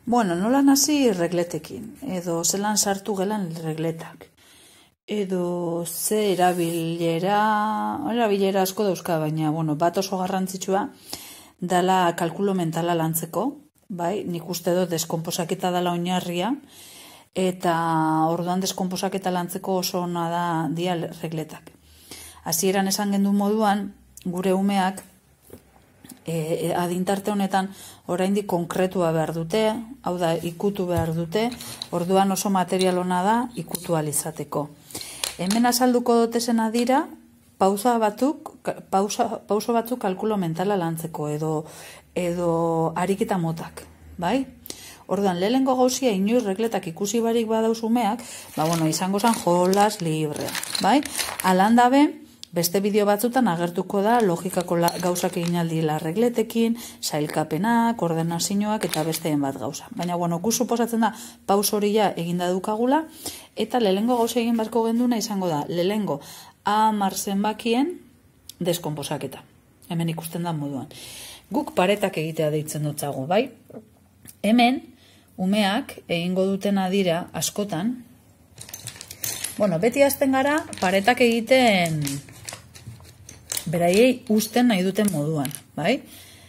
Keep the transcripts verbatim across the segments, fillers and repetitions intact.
Bueno, nola hasi regletekin, edo zelan sartu gelan regletak, edo ze erabilera, erabilera asko dauzka, baina, bueno, bat oso garrantzitsua dala kalkulo mentala lantzeko, bai, nik uste dut deskonposaketa dala oinarria, eta orduan deskonposaketa lantzeko oso ona da dia regletak. Hasieran esan gendu moduan, gure umeak, E, adintarte honetan oraindik konkretua behar dute, hau da ikutu behar dute, orduan oso material ona da ikutu alizateko. Hemen azalduko dutesena dira, pausa batzuk, pausa, pauso batzuk kalkulo mentala lantzeko, edo, edo ariketa motak, bai? Orduan, lehengo gauzia inoiz regletak ikusi barik badauz umeak, ba, bueno, izango zen jolas librea, bai? Alan dabe, beste bideo batzutan agertuko da logikako gauzak egin aldila regletekin, sailkapenak, ordenazioak eta besteen bat gauza. Baina, bueno, gu suposatzen da paus hori ja eginda dukagula, eta lehengo gauza egin bazko genduna izango da, lehengo hamar zenbakien deskonposaketa. Hemen ikusten da moduan. Guk paretak egitea deitzen dutzago, bai? Hemen, umeak egingo dutena dira askotan, bueno, beti hasten gara paretak egiten beraiei usten nahi duten moduan, bai?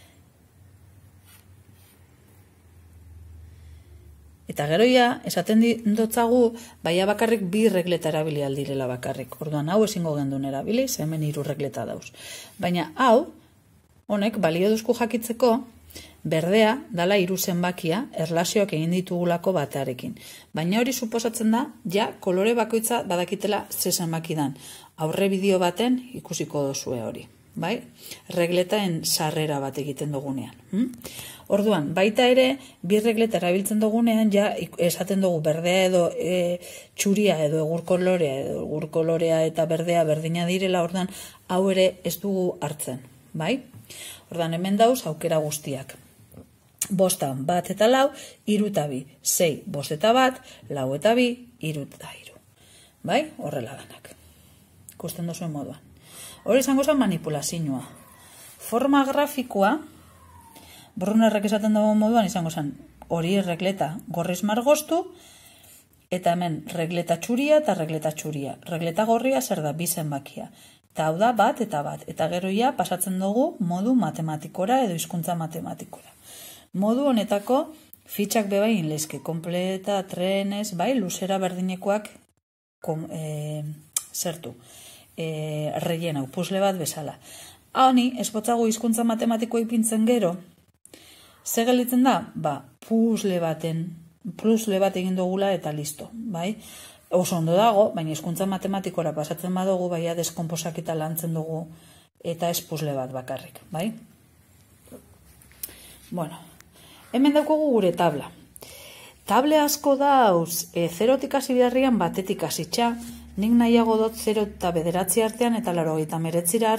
Eta gero ja, esaten dotzagu, baina bakarrik bi regleta erabili aldirela bakarrik. Orduan, hau ezingo gendun erabili, ze hemen hiru regleta dauz. Baina hau, honek, balio duzku jakitzeko, berdea dala hiru zenbakia erlazioak egin ditugulako batearekin. Baina hori suposatzen da, ja, kolore bakoitza badakitela ze zenbaki dan. Aurre bideo baten ikusiko dozue hori, bai? Regletaen sarrera bat egiten dugunean. Hm? Orduan, baita ere, bi regleta erabiltzen dugunean, ja, esaten dugu berdea edo e, txuria edo egur kolorea, edo egur kolorea eta berdea berdina direla, orduan, hau ere ez dugu hartzen, bai? Orduan, hemen dauz aukera guztiak. Bostan, bat eta lau, hiru eta bi, sei, bost eta bat, lau eta bi, hiru eta hiru. Bai? Horrela danak. Ikusten duzuen moduan. Hori izango zen manipulazioa. Forma grafikoa, Brunnerrek esaten dago moduan, izango zen hori regleta gorriz margostu, eta hemen regleta txuria eta regleta txuria. Regleta gorria zer da, bi zenbakia. Eta hau da bat eta bat. Eta gero ja pasatzen dugu modu matematikora edo hizkuntza matematikora. Modu honetako fitxak bebain lezke, kompleta, trenes, bai, luzera berdinekoak kom, e, zertu. E, rellena, puzle bat bezala. Honi, esbotzago hizkuntza matematikoa ipintzen gero, ze gelitzen da? Ba, puzle baten, puzle bat egin dugula eta listo, bai? Oso ondo dago, baina hizkuntza matematikora pasatzen badugu, baina deskonposaketa lantzen dugu eta ez puzle bat bakarrik, bai? Bueno, hemen daukogu gure tabla. Table asko dauz, e, zerotik hasi beharrian batetik hasitxa, nik nahiago dut zero eta bederatzi artean eta larogeita meretzira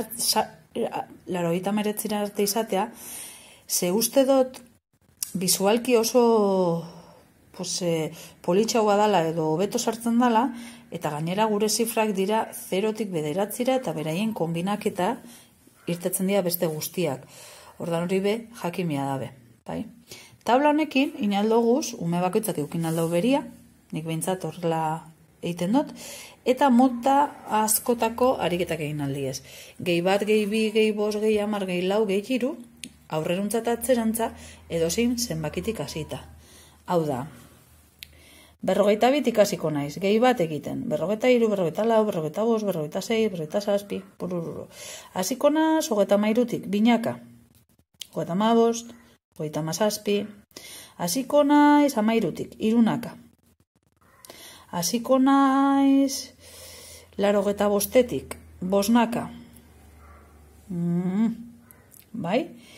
arte izatea, ze uste dut bizualki oso pues, e, politxagoa dala edo hobeto sartzen dala, eta gainera gure zifrak dira zerotik bederatzira eta beraien kombinaketa irtetzen dira beste guztiak. Ordan hori be, jakimia dabe. Bai? Tabla honekin, inaldoguz, ume bakoitzak eukin aldau beria, nik behintzat horrela egiten dut, eta mota askotako ariketak egin aldiez. Gehi bat, gehi bi, gehi bost, gehi hamar, gehi lau, gehi hiru, aurreruntza eta atzerantza, edozein zenbakitik hasita. Hau da, berrogeita bit ikasiko naiz, gehi bat egiten, berrogeita hiru, berrogeita lau, berrogeita bost, berrogeita sei, berrogeita zazpi, purururu. Hasiko naiz, hogeita hamairutik, binaka, hogeita hamabost, hogeita hamazazpi, hasiko naiz hamairutik, hirunaka. Hasiko naiz larogeita bostetik, bosnaka. Mm, bai?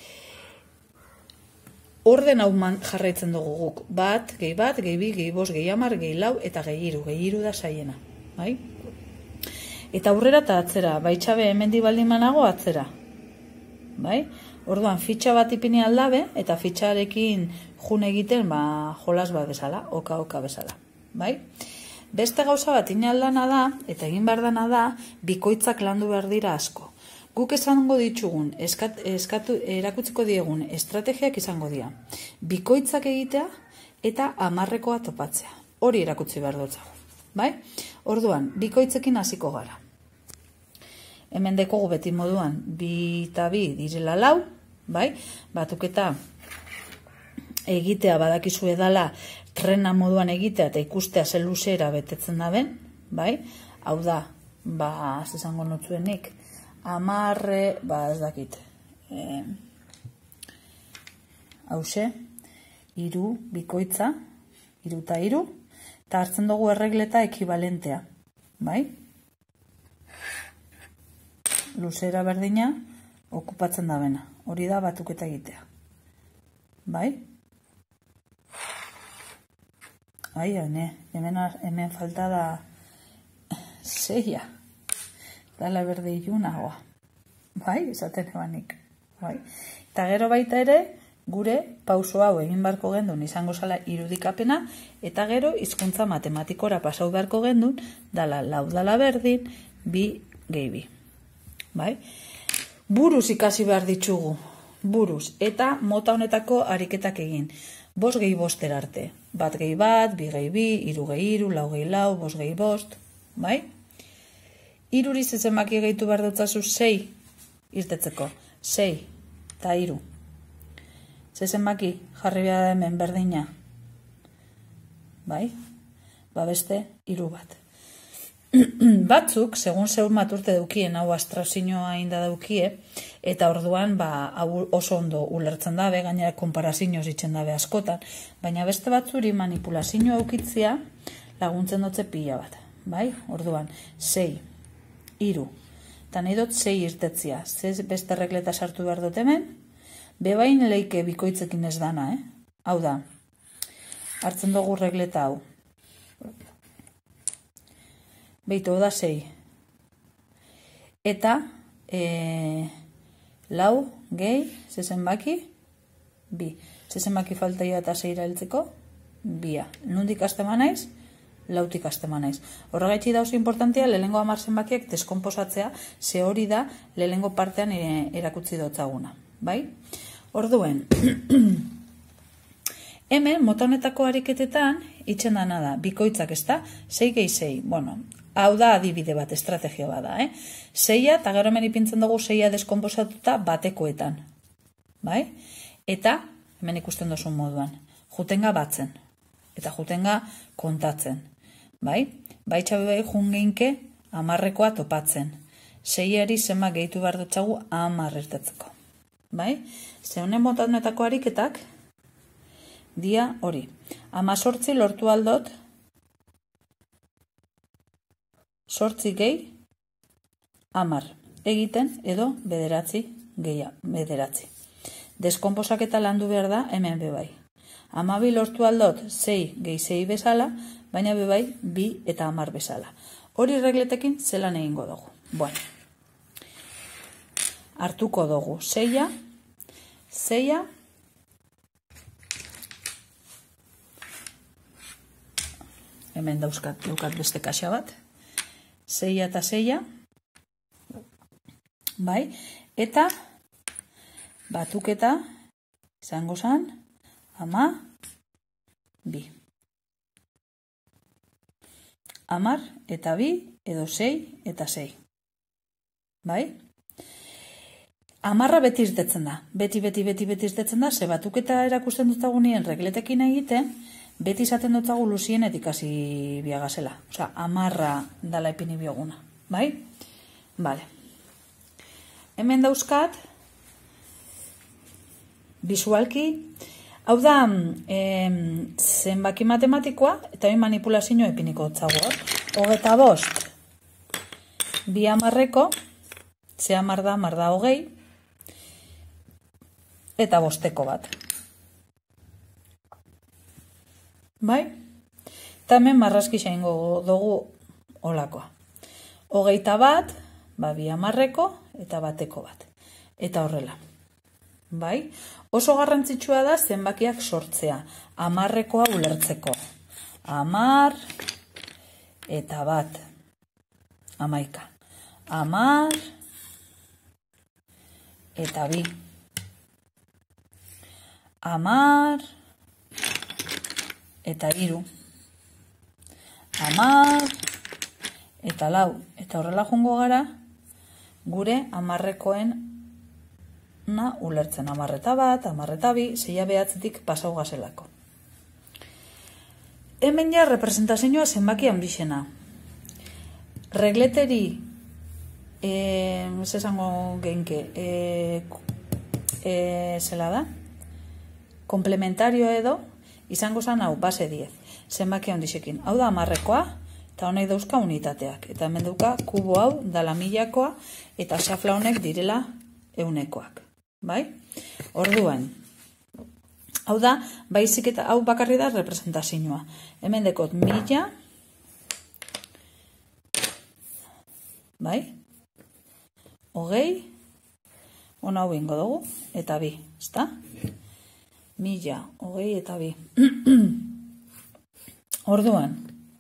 Orden hau jarraitzen dugu guk. Bat, gehi bat, gehi bi, gehi bost, gehi hamar, gehi lau, eta gehi hiru. Gehi hiru da saiena. Bai? Eta aurrera eta atzera. Baitxabe hemendi baldin manago atzera. Bai? Orduan, fitxa bat ipini aldabe, eta fitxarekin june egiten, ba, jolas bat bezala, oka-oka bezala. Bai? Beste gauza bat inaldana da, eta egin behar dana da, bikoitzak landu behar dira asko. Guk esango ditugun, eskat, eskatu, erakutziko diegun estrategiak izango dira. Bikoitzak egitea eta hamarrekoa topatzea. Hori erakutsi behar dutzago. Bai? Orduan, bikoitzekin hasiko gara. Hemen dekogu beti moduan, bi eta bi direla lau, bai? Batuketa egitea badakizu edala trena moduan egitea eta ikustea zen luzera betetzen da ben, bai? Hau da, ba, zizango notzuenik, amarre, ba, ez dakit, e, hause, iru, bikoitza, iru eta iru, eta hartzen dugu erregleta ekibalentea, bai? Luzera berdina okupatzen da bena, hori da batuketa egitea, bai? Ai, hane, hemen, hemen falta da zeia, dala berde ilunagoa, bai, esaten ebanik, bai? Eta gero baita ere, gure pauso hau egin beharko gendun izango zala irudikapena, eta gero hizkuntza matematikora pasau beharko gendun, dala lau dala berdin, bi gehi bi. Bai? Buruz ikasi behar ditugu, buruz, eta mota honetako ariketak egin. Bost gehi bostera arte. Bat gehi bat, bi gehi bi, iru gehi iru, lau gehi lau, bost gehi bost. Bai? Iruriz zenbaki gehitu behar dutzazu sei irtetzeko. Sei eta iru. Ze zenbaki jarri behar hemen berdina. Bai? Ba beste iru bat. Batzuk, segun zeur maturte daukien, hau astrazioa inda daukie, eta orduan ba, oso ondo ulertzen dabe, gainera konparazioz itzen dabe askotan, baina beste batzuri manipulazioa aukitzia laguntzen dutze pila bat. Bai? Orduan, sei, iru, eta nahi dut sei irtetzia, ze beste regleta sartu behar dut hemen, bebain leike bikoitzekin ez dana, eh? Hau da, hartzen dugu regleta hau. Beitu da sei. Eta e, lau, gehi, zezenbaki, bi. Zezenbaki faltaia eta zeira heltzeko, bia. Nundik astema naiz, lautik astema naiz. Horregaitzi dauz importantia, lehengo hamar zenbakiak deskomposatzea, ze hori da lehengo partean erakutsi dotzaguna. Bai? Orduen, hemen, mota honetako ariketetan, itxen dana da, bikoitzak ez da, sei gehi sei. Bueno, hau da adibide bat, estrategia bada, eh? Seia, eta gero hemen ipintzen dugu seia deskomposatuta batekoetan. Bai? Eta, hemen ikusten duzun moduan, jutenga batzen. Eta jutenga kontatzen. Bai? Baitxabe bai jungeinke amarrekoa topatzen. Seiari zenba gehitu behar dutxagu amar irtetzeko. Bai? Zeunen mota honetako ariketak, dia hori. Amazortzi lortu aldot, sortzi gehi, amar. Egiten edo bederatzi gehi bederatzi. Deskomposaketa landu behar da hemen bebai. Amabi lortu aldot, sei gehi sei bezala, baina bebai bi eta amar bezala. Hori regletekin zelan egingo dugu. Bueno, hartuko dugu seia, seia, hemen dauzkat dukat beste kaxa bat, seia eta seia, bai, eta batuketa izango zan, ama, bi. Amar eta bi, edo sei eta sei. Bai? Amarra beti irtetzen da. Beti, beti, beti, beti irtetzen da, ze batuketa erakusten dutagunien regletekin egiten, beti izaten dutzagu luzienetik hasi biagazela. Osa, amarra dala ipini bioguna. Bai? Bale. Hemen dauzkat, bisualki, hau da, em, zenbaki matematikoa, eta hori manipulazioa ipiniko dutzago. Hogeta bost, bi amarreko, ze amar da, amar da hogei, eta bosteko bat. Bai? Eta hemen marrazki xaingo dugu olakoa. Hogeita bat, ba, bi amarreko, eta bateko bat. Eta horrela. Bai? Oso garrantzitsua da zenbakiak sortzea. Amarrekoa ulertzeko. Amar, eta bat. Amaika. Amar, eta bi. Amar, eta hiru, hamar, eta lau, eta horrela jungo gara, gure hamarrekoen na ulertzen, hamarreta bat, hamarreta bi, zeia behatzetik pasau gazelako. Hemen ja representazioa zenbaki handixena. Regleteri, eh, ez esango geinke, eh, eh, zela da, komplementario edo, izango zan hau, base diez, zenbaki handixekin. Hau da hamarrekoa, eta honek dauzka unitateak. Eta hemen duka, kubo hau, dala milakoa, eta xafla honek direla eunekoak. Bai? Orduan, hau da, baizik eta hau bakarri da representazioa. Hemen dekot mila, bai? Hogei, ona hau ingo dugu, eta bi, ezta? Mila, hogei eta bi. Orduan,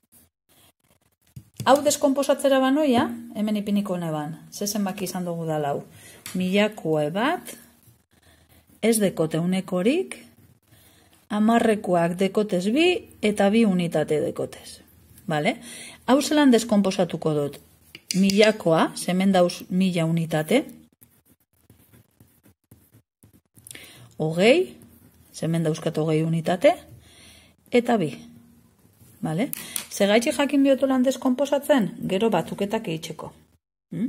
hau deskomposatzera banoia, hemen ipiniko neban, zezen baki izan dugu da lau. Milakoa bat, ez dekote unekorik, hamarrekoak dekotez bi, eta bi unitate dekotez. Vale? Hau zelan deskomposatuko dut. Milakoa, zemen dauz mila unitate, hogei, zemen dauzkat hogei unitate, eta bi. Vale? Zegaitxik jakin biotu lan deskomposatzen, gero batuketak eitzeko. Hmm?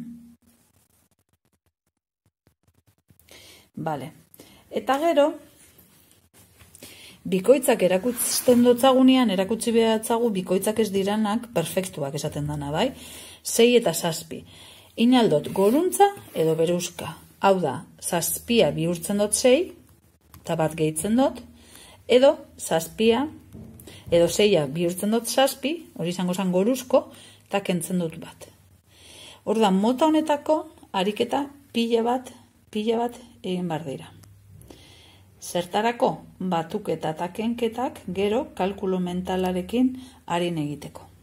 Vale. Eta gero, bikoitzak erakutzen dotzagunean, erakutsi behatzagu bikoitzak ez diranak perfektuak esaten dana, bai? Sei eta zazpi. Inaldot goruntza edo beruzka. Hau da, zazpia bihurtzen dut sei, eta bat gehitzen dut, edo zazpia, edo seia bihurtzen dut zazpi, hori izango zen goruzko, eta kentzen dut bat. Orduan, mota honetako, ariketa pila bat, pila bat egin bar dira. Zertarako batuketa eta kenketak gero kalkulo mentalarekin harin egiteko.